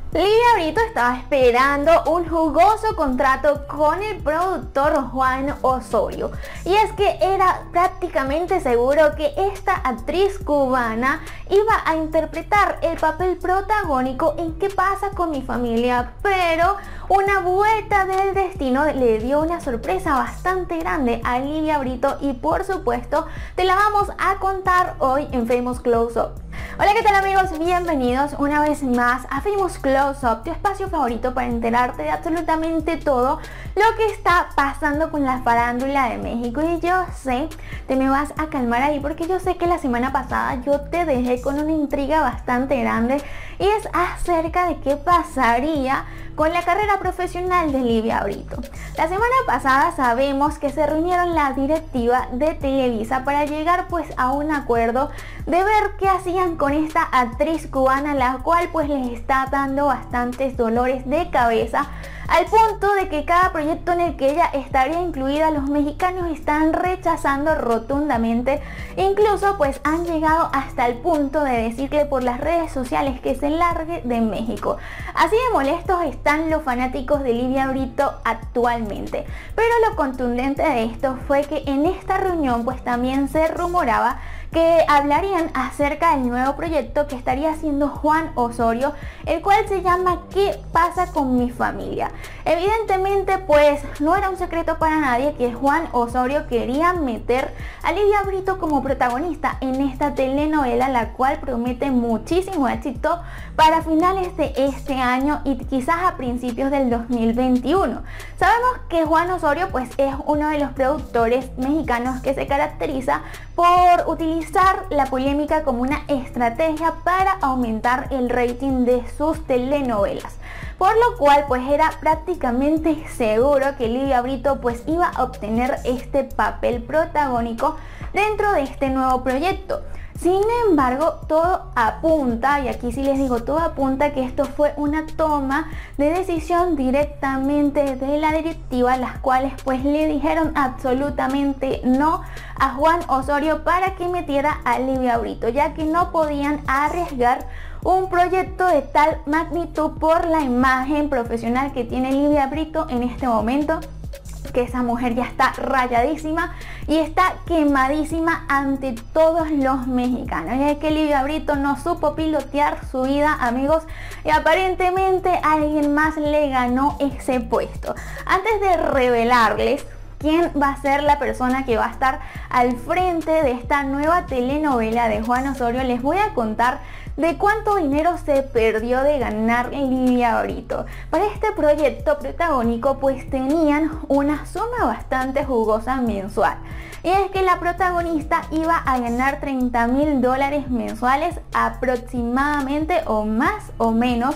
Livia Brito estaba esperando un jugoso contrato con el productor Juan Osorio, y es que era prácticamente seguro que esta actriz cubana iba a interpretar el papel protagónico en ¿Qué pasa con mi familia?, pero una vuelta del destino le dio una sorpresa bastante grande a Livia Brito y por supuesto te la vamos a contar hoy en Famous Close Up. Hola, ¿qué tal amigos? Bienvenidos una vez más a Famous Close Up, tu espacio favorito para enterarte de absolutamente todo lo que está pasando con la farándula de México. Y yo sé, te me vas a calmar ahí porque yo sé que la semana pasada yo te dejé con una intriga bastante grande y es acerca de qué pasaría con la carrera profesional de Livia Brito. La semana pasada sabemos que se reunieron la directiva de Televisa para llegar pues a un acuerdo de ver qué hacían con esta actriz cubana, la cual pues les está dando bastantes dolores de cabeza, al punto de que cada proyecto en el que ella estaría incluida los mexicanos están rechazando rotundamente. Incluso pues han llegado hasta el punto de decirle por las redes sociales que se largue de México. Así de molestos están los fanáticos de Livia Brito actualmente. Pero lo contundente de esto fue que en esta reunión pues también se rumoraba que hablarían acerca del nuevo proyecto que estaría haciendo Juan Osorio, el cual se llama ¿Qué pasa con mi familia? Evidentemente pues no era un secreto para nadie que Juan Osorio quería meter a Livia Brito como protagonista en esta telenovela, la cual promete muchísimo éxito para finales de este año y quizás a principios del 2021. Sabemos que Juan Osorio pues es uno de los productores mexicanos que se caracteriza por utilizar la polémica como una estrategia para aumentar el rating de sus telenovelas, por lo cual pues era prácticamente seguro que Livia Brito pues iba a obtener este papel protagónico dentro de este nuevo proyecto. Sin embargo, todo apunta, y aquí sí les digo, todo apunta que esto fue una toma de decisión directamente de la directiva, las cuales pues le dijeron absolutamente no a Juan Osorio para que metiera a Livia Brito, ya que no podían arriesgar un proyecto de tal magnitud por la imagen profesional que tiene Livia Brito en este momento, que esa mujer ya está rayadísima y está quemadísima ante todos los mexicanos. Y es que Livia Brito no supo pilotear su vida, amigos, y aparentemente alguien más le ganó ese puesto. Antes de revelarles quién va a ser la persona que va a estar al frente de esta nueva telenovela de Juan Osorio, les voy a contar de cuánto dinero se perdió de ganar Livia Brito. Para este proyecto protagónico pues tenían una suma bastante jugosa mensual. Y es que la protagonista iba a ganar $30,000 mensuales aproximadamente, o más o menos,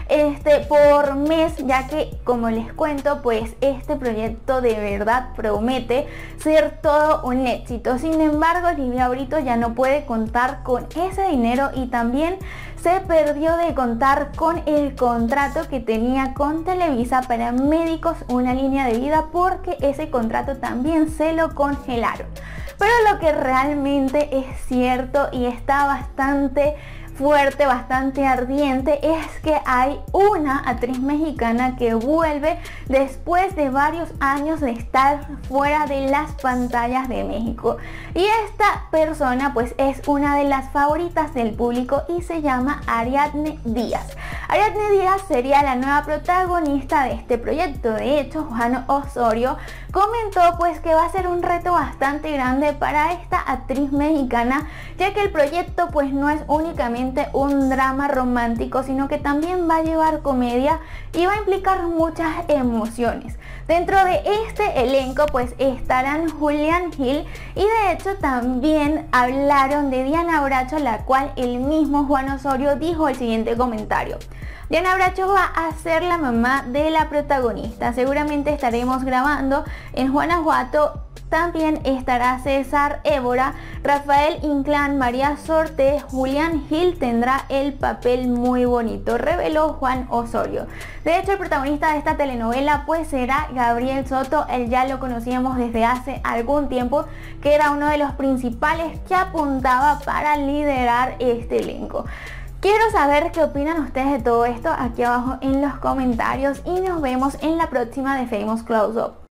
por mes, ya que como les cuento pues este proyecto de verdad promete ser todo un éxito. Sin embargo, Livia Brito ya no puede contar con ese dinero y también se perdió de contar con el contrato que tenía con Televisa para Médicos Una Línea de Vida, porque ese contrato también se lo congelaron. Pero lo que realmente es cierto y está bastante fuerte, bastante ardiente, es que hay una actriz mexicana que vuelve después de varios años de estar fuera de las pantallas de México, y esta persona pues es una de las favoritas del público y se llama Ariadne Díaz. Ariadne Díaz sería la nueva protagonista de este proyecto. De hecho, Juan Osorio comentó pues que va a ser un reto bastante grande para esta actriz mexicana, ya que el proyecto pues no es únicamente un drama romántico, sino que también va a llevar comedia y va a implicar muchas emociones. Dentro de este elenco pues estarán Julián Gil, y de hecho también hablaron de Diana Bracho, la cual el mismo Juan Osorio dijo el siguiente comentario: Diana Bracho va a ser la mamá de la protagonista. Seguramente estaremos grabando en Guanajuato. También estará César Évora, Rafael Inclán, María Sorte, Julián Gil tendrá el papel muy bonito, reveló Juan Osorio. De hecho, el protagonista de esta telenovela pues será Gabriel Soto. Él ya lo conocíamos desde hace algún tiempo, que era uno de los principales que apuntaba para liderar este elenco. Quiero saber qué opinan ustedes de todo esto aquí abajo en los comentarios y nos vemos en la próxima de Famous Close Up.